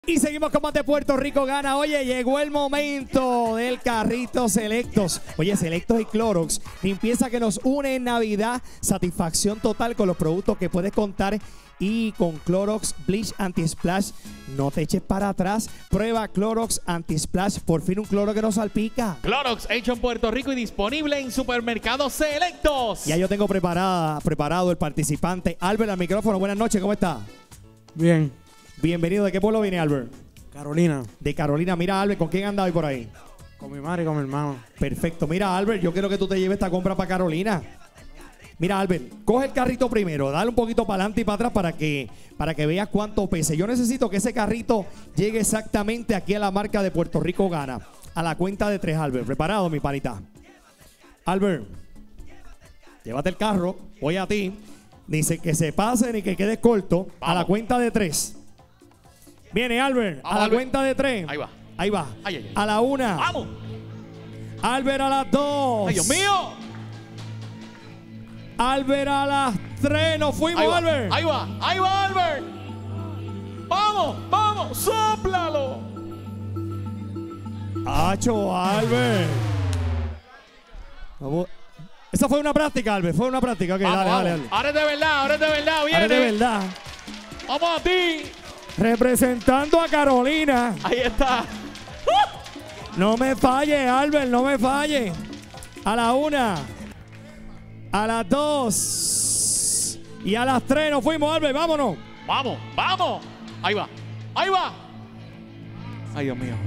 Y seguimos con más de Puerto Rico Gana. Oye, llegó el momento del carrito Selectos. Oye, Selectos y Clorox, limpieza que nos une en Navidad. Satisfacción total con los productos que puedes contar. Y con Clorox Bleach Anti-Splash, no te eches para atrás. Prueba Clorox Anti-Splash, por fin un cloro que no salpica. Clorox hecho en Puerto Rico y disponible en supermercados Selectos. Ya yo tengo preparado el participante. Albert, al micrófono. Buenas noches, ¿cómo está? Bien. Bienvenido. ¿De qué pueblo viene, Albert? Carolina. De Carolina. Mira, Albert, ¿con quién anda hoy por ahí? Con mi madre y con mi hermano. Perfecto. Mira, Albert, yo quiero que tú te lleves esta compra para Carolina. Mira, Albert, coge el carrito primero, dale un poquito para adelante y para atrás para que veas cuánto pesa. Yo necesito que ese carrito llegue exactamente aquí a la marca de Puerto Rico Gana. A la cuenta de 3, Albert. ¿Preparado, mi panita? Albert, llévate el carro, voy a ti. Dice que se pase ni que quede corto. Vamos. A la cuenta de 3. Viene, Albert, vamos, a la Albert. Cuenta de 3. Ahí va. Ahí va. Ay, ay, ay. A la 1. ¡Vamos! Albert a las 2. ¡Ay, Dios mío! Albert a las 3. Nos fuimos, Ahí va, Albert. ahí va, Albert. ¡Vamos, vamos! ¡Sóplalo! ¡Acho, Albert! Vamos. Esa fue una práctica, Albert. Fue una práctica. Ok, Vamos, dale, vamos. dale, dale. Ahora es de verdad, ahora es de verdad. Viene. Ahora de verdad. ¡Vamos a ti! Representando a Carolina. Ahí está. No me falle, Albert, no me falle. A la 1. A las 2. Y a las 3 nos fuimos, Albert. Vámonos. ¡Vamos, vamos! Ahí va, ahí va. ¡Ay, Dios mío!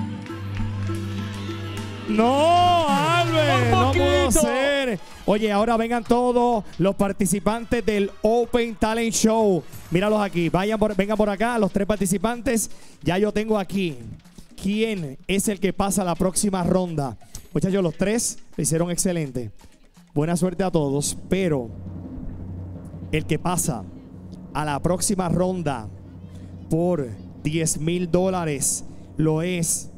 No, Albert, Por no poquito. pudo ser. Oye, ahora vengan todos los participantes del Open Talent Show. Míralos aquí, vengan por acá, los 3 participantes. Ya yo tengo aquí quién es el que pasa a la próxima ronda. Muchachos, los 3 lo hicieron excelente. Buena suerte a todos, pero el que pasa a la próxima ronda por $10,000 lo es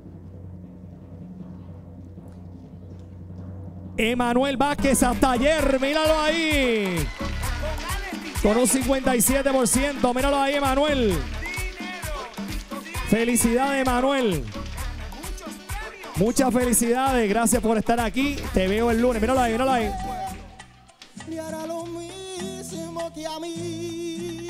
Emanuel Vázquez hasta ayer, míralo ahí. Con un 57%, míralo ahí, Emanuel. Felicidades, Emanuel. Muchas felicidades, gracias por estar aquí. Te veo el lunes, míralo ahí, míralo ahí. Y hará lo mismo que a mí.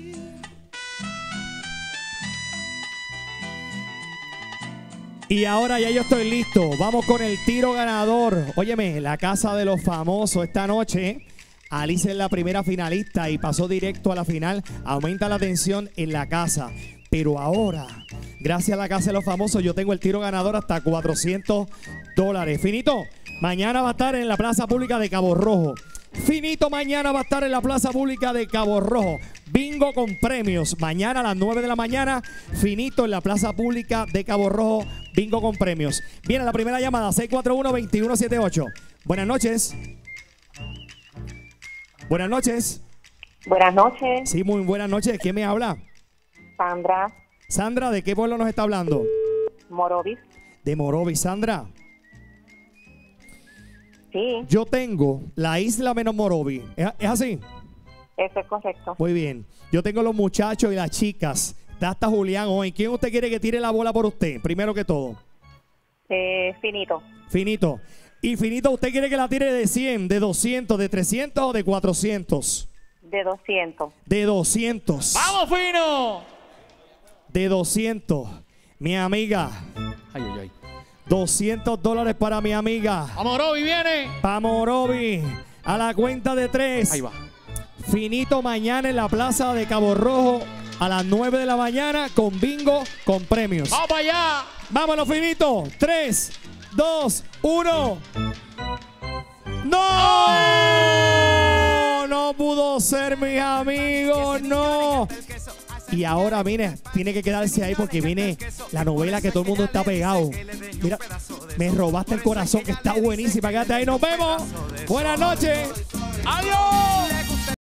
Y ahora ya yo estoy listo. Vamos con el tiro ganador. Óyeme, la casa de los famosos esta noche. Alice es la primera finalista y pasó directo a la final. Aumenta la tensión en la casa. Pero ahora, gracias a la casa de los famosos, yo tengo el tiro ganador hasta $400. Finito, mañana va a estar en la plaza pública de Cabo Rojo. Finito, mañana va a estar en la plaza pública de Cabo Rojo. Bingo con premios. Mañana a las 9 de la mañana. Finito en la plaza pública de Cabo Rojo. Bingo con premios. Viene la primera llamada, 641-2178. Buenas noches. Buenas noches. Buenas noches, Sí, muy buenas noches. ¿Quién me habla? Sandra Sandra, ¿de qué pueblo nos está hablando? Morovis. De Morovis. Sandra, Sí, yo tengo la isla menos Morovis. ¿Es así? eso es correcto. Muy bien. Yo tengo los muchachos y las chicas. Está hasta Julián hoy. ¿Quién usted quiere que tire la bola por usted? Primero que todo. Finito, Finito. Y Finito, ¿usted quiere que la tire de 100, de 200, de 300 o de 400? de 200. De 200. ¡Vamos, Fino! De 200. Mi amiga. ¡Ay, ay, ay! $200 para mi amiga. ¡Vamos, Roby, viene! Pamorovi. A la cuenta de 3. Ahí va. Finito mañana en la plaza de Cabo Rojo a las 9 de la mañana con bingo, con premios. ¡Vamos para allá! Vámonos, Finito. 3, 2, 1. ¡No! No pudo ser, mis amigos. No. Y ahora, mire, tiene que quedarse ahí porque viene la novela que todo el mundo está pegado. Mira, me robaste el corazón, que está buenísima. Quédate ahí, nos vemos. Buenas noches. ¡Adiós!